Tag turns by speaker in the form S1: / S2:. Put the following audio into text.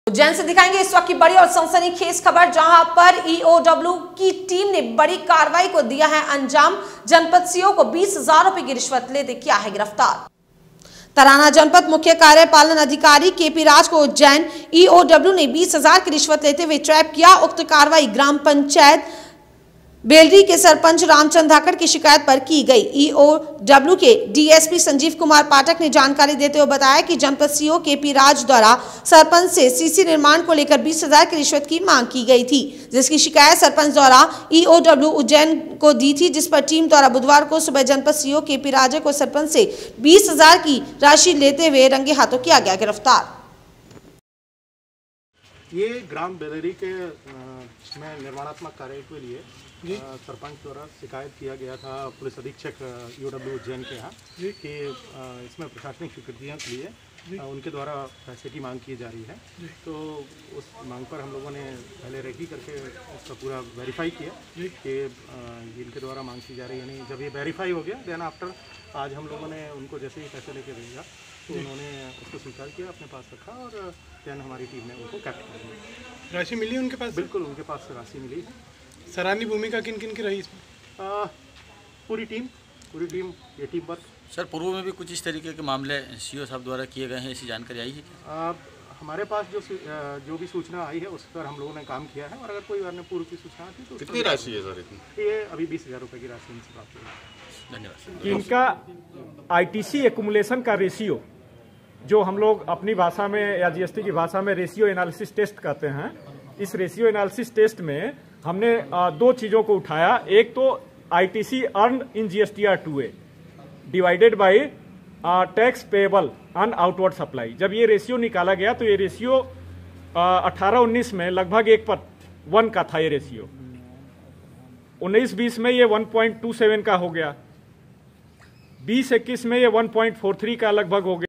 S1: उज्जैन से दिखाएंगे इस वक्त की बड़ी और सनसनीखेज खबर, जहां पर ईओडब्ल्यू की टीम ने बड़ी कार्रवाई को दिया है अंजाम। जनपद सीओ को 20,000 रुपए की रिश्वत लेते किया है गिरफ्तार। तराना जनपद मुख्य कार्यपालन अधिकारी केपी राज को उज्जैन ईओडब्ल्यू ने 20,000 की रिश्वत लेते हुए ट्रैप किया। उक्त कार्रवाई ग्राम पंचायत बेलरी के सरपंच रामचंद्र धाकड़ की शिकायत पर की गई। ईओडब्ल्यू के डीएसपी संजीव कुमार पाठक ने जानकारी देते हुए बताया कि जनपद सीओ केपी राज द्वारा सरपंच से सीसी निर्माण को लेकर 20,000 की रिश्वत की मांग की गई थी, जिसकी शिकायत सरपंच द्वारा ईओडब्ल्यू उज्जैन को दी थी, जिस पर टीम द्वारा बुधवार को सुबह जनपद सीओ केपी राज को सरपंच से 20,000 की राशि लेते हुए रंगे हाथों किया गया गिरफ्तार।
S2: ये ग्राम बेलरी के में निर्माणात्मक कार्य के लिए सरपंच द्वारा शिकायत किया गया था पुलिस अधीक्षक ईओडब्ल्यू उज्जैन के यहाँ कि इसमें प्रशासनिक स्वीकृतियों के लिए उनके द्वारा पैसे की मांग की जा रही है। तो उस मांग पर हम लोगों ने पहले रेकी करके उसका पूरा वेरीफाई किया कि इनके द्वारा मांग की जा रही है नहीं। जब ये वेरीफाई हो गया देन आफ्टर आज हम लोगों ने उनको जैसे ही पैसे लेके भेजा तो उन्होंने उसको स्वीकार किया, अपने पास रखा और देन हमारी टीम ने उनको कैप्ट कर दिया।
S3: राशि मिली उनके पास?
S2: बिल्कुल, उनके पास राशि मिली है।
S3: सराहनीय भूमिका किन किन की रही इसमें?
S2: पूरी टीम ये टीम वर्क।
S4: सर, पूर्व में भी कुछ इस तरीके के मामले सीओ साहब द्वारा किए गए हैं, ऐसी जानकारी आई है क्या?
S2: हमारे पास जो भी सूचना आई है उस पर हम लोगों ने काम किया है, और अगर कोई अन्य पूर्व की सूचना आती तो
S5: कितनी राशि है सर इतनी?
S2: ये अभी 20,000 रुपये की राशि इनसे प्राप्त हुई।
S4: धन्यवाद।
S6: इनका आईटीसी एक्युमुलेशन का रेशियो, जो हम लोग अपनी भाषा में या जीएसटी की भाषा में रेशियो एनालिसिस टेस्ट कहते हैं, इस रेशियो एनालिसिस टेस्ट में हमने दो चीजों को उठाया। एक तो ITC earned in GSTR 2A divided by tax payable on outward supply. जब ये रेशियो निकाला गया तो ये रेशियो 18-19 में लगभग 1 का था ये रेशियो। 19-20 में ये 1.27 का हो गया, 20-21 में ये 1.43 का लगभग हो गया।